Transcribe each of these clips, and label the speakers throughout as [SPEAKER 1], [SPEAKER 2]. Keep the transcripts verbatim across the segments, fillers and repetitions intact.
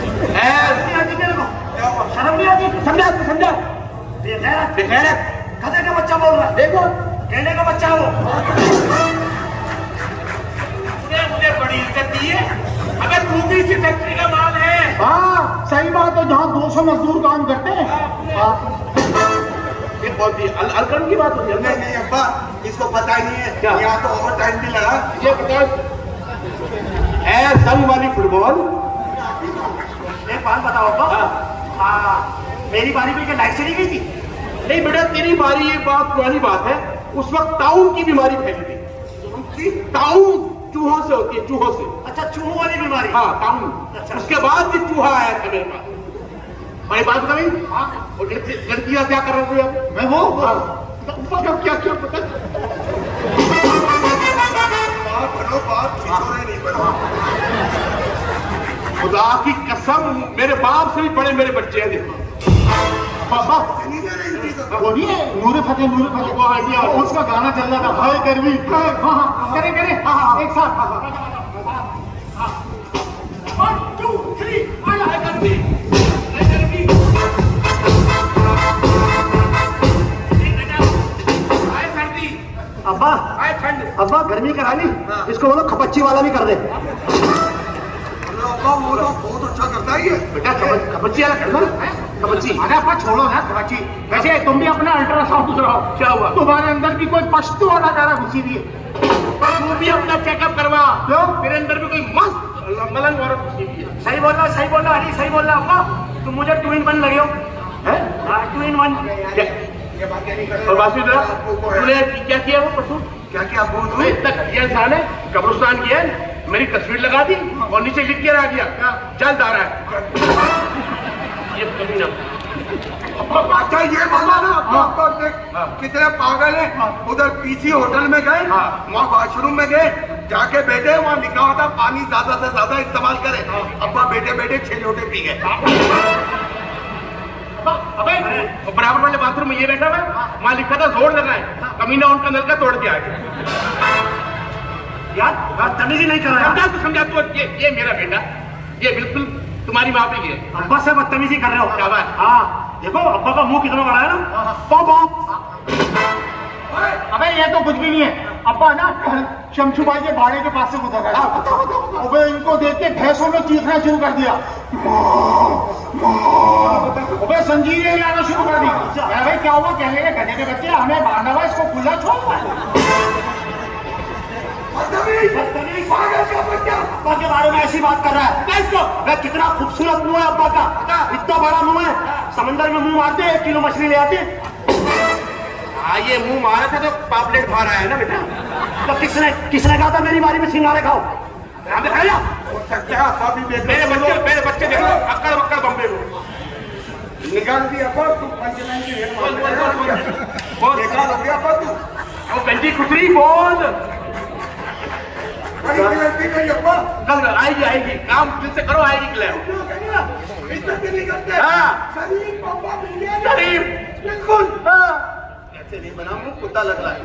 [SPEAKER 1] शर्म नहीं आती? समझा तू समझा? गधे का बच्चा बोल रहा है। देखो गेंडे का बच्चा वो। मुझे बड़ी इज्जत दी है। अगर तू भी इसी फैक्ट्री का माल है। हाँ सही बात है, जहाँ दो सौ मजदूर काम करते हैं। ये बहुत ही अलकन की बात होती है। नहीं नहीं अब्बा, इसको पता ही नहीं है यहाँ तो ओवर टाइम भी लगा। ये पता है संग वाली फुटबॉल। एक बात बताओ अब्बा, हाँ मेरी बारी में क्या लाइट चली गई थी? नहीं बेटा, तेरी बारी एक बात पुरानी बात है, उस वक्त टाउन की बीमारी फैली थी। टाउन चूहों से होती है, चूहों से। अच्छा चूहों वाली बीमारी? हाँ टाउन। अच्छा। उसके बाद भी चूहा आया था मेरे पास। बड़ी बात करी। हाँ लड़कियां क्या कर रहे थे? मैं वो क्या क्या क्या पता बनो बात नहीं बनो। खुदा की कसम मेरे बाप से भी बड़े मेरे बच्चे हैं। देखो पापा वो नहीं है नूरे फतेह, नूरे फतेह वो आइडिया, उसका गाना चल रहा था हाय करवी। हाँ हाँ करें करें हाँ एक साथ। वन टू थ्री हाय करवी। अब्बा अब्बा गर्मी करा ली, इसको बोलो खपच्ची वाला भी कर दे। अब्बा वो तो बहुत अच्छा करता है ये। बेटा खपच्ची वाला कर दो ना, खपच्ची। अरे अब्बा छोड़ो ना खपच्ची। वैसे तुम भी अपना अल्ट्रासाउंड कराओ। क्या हुआ? तुम्हारे अंदर भी कोई पश्तू अदाकारा घुसी हुई है। तू भी अपना चेकअप करवा। क्यों? मेरे अंदर भी कोई मस्त मलंग औरत घुसी हुई है। सही बोल रहा सही बोल रहा अरे सही बोल रहा अब्बा, तुम मुझे टू इन वन लगे हो। Two in one. और बात तूने क्या किया? वो पशु क्या किया? तुम्हें इतना घटिया इंसान है, कब्रिस्तान किया है, मेरी तस्वीर लगा दी और नीचे लिख के रख दिया जल्द आ रहा है। ये कभी ना अच्छा ये बोला ना कितने पागल है। उधर पीसी होटल में गए, वहाँ वॉशरूम में गए, जाके बैठे, वहाँ लिखा होता पानी ज्यादा से ज्यादा इस्तेमाल करे। अब्बा बैठे बैठे छह लोटे पी गए। अबे बराबर वाले बाथरूम में ये बैठा हुआ, वहाँ लिखा था जोर लगा है, कमीना उनका नलका तोड़ के आ गया। यार तमीज़ी नहीं कर रहा है। समझा तू समझा तू ये ये मेरा बेटा, ये बिल्कुल तुम्हारी माँ पे है। अब्बा से बदतमीजी कर रहे हो क्या बात? हाँ देखो अब्बा का मुंह कितना बड़ा है ना। बाप अबे ये तो कुछ भी नहीं है। अब्बा ना कल शमशू भाई के बाड़े के पास से गुजर गया। अबे इनको देख के भैंसों ने चीखना शुरू कर दिया। अबे संजीवनी लाना शुरू कर दी। भाई क्या हुआ? कहने के गधे के बच्चे हमें बांधा हुआ, इसको खुला छोड़। अब्बा के बारे में ऐसी बात कर रहा है इसको? कितना खूबसूरत मुंह है अब्बा का, इतना बड़ा मुंह है, समंदर में मुंह मारते एक किलो मछली ले आते। हाँ ये मुंह मारा था तो पापलेट खा रहा है ना बेटा। तो किसने किसने कहा था मेरी बारी में सिंगारे खाओ? मेरे बच्चे मेरे बच्चे देखो अक्कड़ बक्कड़ बम्बे को निकाल दिया। तू गंजी खुसरी बोल। आएगी आएगी, काम दिल से करो, आएगी क्लियर। बिल्कुल ऐसे नहीं बना, मुंह कुत्ता लग रहा है।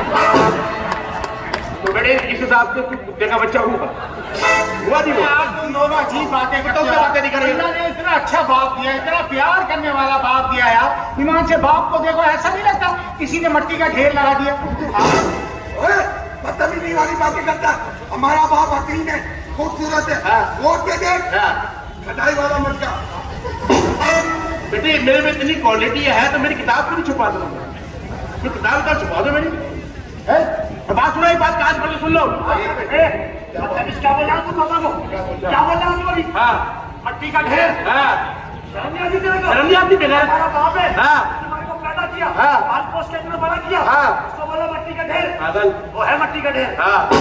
[SPEAKER 1] तो बेटे इस हिसाब से तू कुत्ते का बच्चा हुआ हुआ नहीं? तुम दोनों अजीब बातें करते हो। बातें नहीं कर रही। ने इतना अच्छा बाप दिया, इतना प्यार करने वाला बाप दिया यार। ईमान से बाप को देखो, ऐसा नहीं लगता किसी ने मट्टी का ढेर लगा दिया। बदतमीजी वाली बातें करता। हमारा बाप हसीन है, खूबसूरत है, वोट दे दे, कटाई वाला मटका। बेटे मेरे में इतनी क्वालिटी है तो मेरी किताब क्यों नहीं छुपा दो? तो किताब का छुपा दो मेरी। बात सुनो, एक बात कान खोल के सुन लो। क्या बोल रहा हूँ पापा को? क्या बोल रहा हूँ? हाँ मट्टी का ढेर। हाँ शर्म नहीं आती तेरे को? शर्म नहीं आती तेरे? हमारा बाप है, तुम्हारे को पैदा किया, पाल पोस के इतना बड़ा किया, उसको बोलो मट्टी का ढेर। वो है मट्टी का ढेर।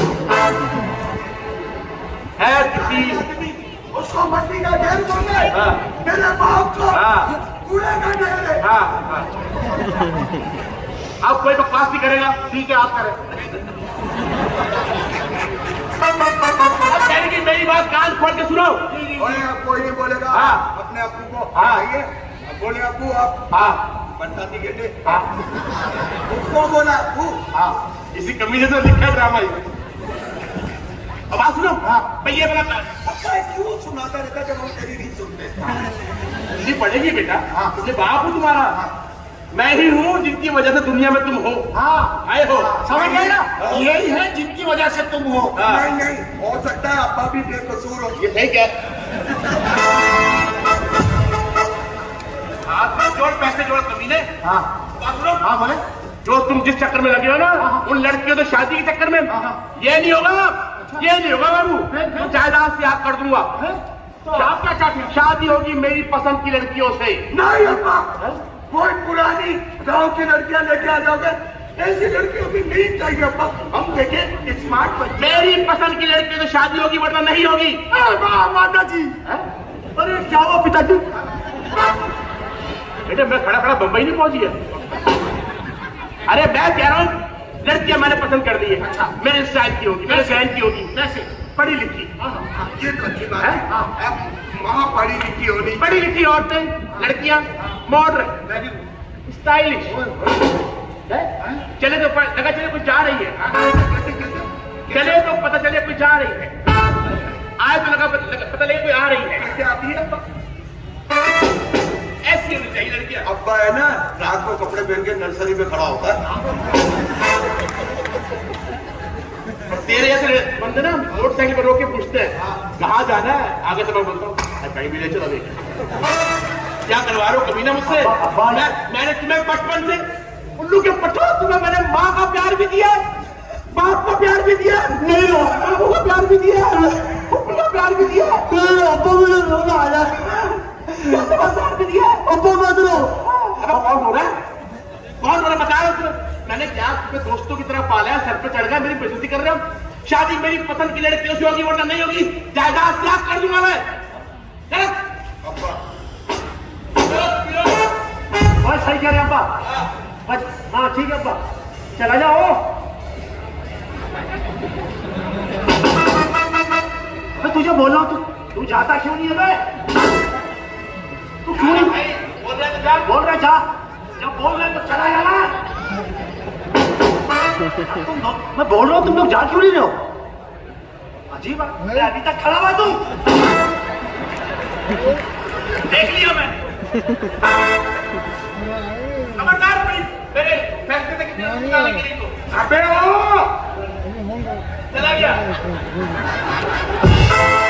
[SPEAKER 1] है किसी उसको मट्टी का ढेर बोले, मेरे बाप को कूड़े का ढेर है। अब कोई बकवास नहीं करेगा, ठीक है आप करें। कि मेरी बात कान खोल के सुनो। कोई नहीं बोलेगा। हाँ अपने अप्पू को आइए बोले अप्पू आप। हाँ बरसाती गेटे। हाँ उसको बोला अप्पू। हाँ इसी कमी से तो लिखा ड्रामा। आवाज सुनो। हाँ मैं ये बता
[SPEAKER 2] क्यों सुनाता रहता जब हम तेरी नहीं सुनते?
[SPEAKER 1] हिंदी पढ़ेगी बेटा। हाँ तुझे बाप हूँ तुम्हारा। हाँ। मैं ही हूँ जिनकी वजह से दुनिया में तुम हो। हाँ आए हो, समझ गए ना? यही है जिनकी वजह से तुम हो। हाँ।
[SPEAKER 2] नहीं नहीं हो सकता है अब्बा भी बेकसूर हो।
[SPEAKER 1] ये ठीक है। हाथ में जोड़, पैसे जोड़ कमीने। हाँ बात सुनो। हाँ बोले। जो तुम जिस चक्कर में लगे हो ना, उन लड़कियों तो शादी के चक्कर में ये नहीं होगा, ये नहीं होगा बाबू। जायदाद से याद कर दूंगा। तो आप क्या चाहते हैं? शादी होगी मेरी पसंद की लड़कियों से।
[SPEAKER 2] नहीं अब्बा, कोई पुरानी गांव की लड़कियां लेके आ जाओगे? ऐसी लड़कियों की नहीं चाहिए अब्बा। हम देखे स्मार्ट बच्चे। मेरी पसंद की लड़कियों से शादी होगी वरना नहीं होगी। माता जी, अरे क्या हुआ पिताजी? बेटा मैं खड़ा खड़ा बंबई नहीं पहुंची है। अरे मैं कह रहा हूँ लड़कियां मैंने पसंद कर दी है। अच्छा मेरे स्टाइल की होगी, मेरे बहन की होगी, कैसे? पढ़ी लिखी। ये तो अच्छी बात है। वहाँ पढ़ी लिखी होनी,
[SPEAKER 1] पढ़ी लिखी औरतें, लड़कियां मॉडर्न, स्टाइलिश। चले तो लगा चले कुछ जा रही है, चले तो पता चले कुछ जा रही है, आए तो लगा पता लगे कोई आ रही है।
[SPEAKER 2] कैसे आती है अब्बा?
[SPEAKER 1] ऐसी होनी चाहिए लड़कियां।
[SPEAKER 2] अब्बा है ना रात को कपड़े पहन के नर्सरी में खड़ा होता है।
[SPEAKER 1] तेरे जैसे बंदे ना मोटरसाइकिल पर रोक के पूछते हैं कहाँ जाना है, आगे से मैं बोलता हूँ कहीं भी ले चलो। क्या करवा रहे हो कमीना मुझसे? मैं, मैंने तुम्हें बचपन से उल्लू के पठो, तुम्हें मैंने माँ का प्यार भी दिया, बाप का प्यार भी दिया, नहीं बाबू का प्यार भी दिया, पुप्पी का प्यार भी दिया, अब्बा मुझे रोना आ रहा है, प्यार भी दिया। अब्बा मत रो। कौन हो रहा है? कौन हो रहा है बताओ तुम्हें? मैंने क्या तुम्हें दोस्तों की तरह पाला है, सर पे चढ़ गया, मेरी बेइज्जती कर रहे हो। शादी मेरी पसंद की लड़कियों से होगी वरना नहीं होगी, जायदाद त्याग कर दूंगा मैं। बस सही कह रहे अब्बा। बस हाँ ठीक है अब्बा, चला जाओ। मैं तुझे बोल रहा हूँ तू तू जाता क्यों नहीं है? मैं तू क्यों नहीं बोल रहे? जा बोल रहे जा, जब बोल रहे तो चला जाना। तुम मैं बोल रहा हूँ तुम लोग जा क्यों नहीं रहे हो? अजीब है, अभी तक खड़ा हुआ तू। देख लिया मैं। खबरदार प्लीज मेरे फैसले से किसी को निकालने के लिए। तो अबे ओ चला गया।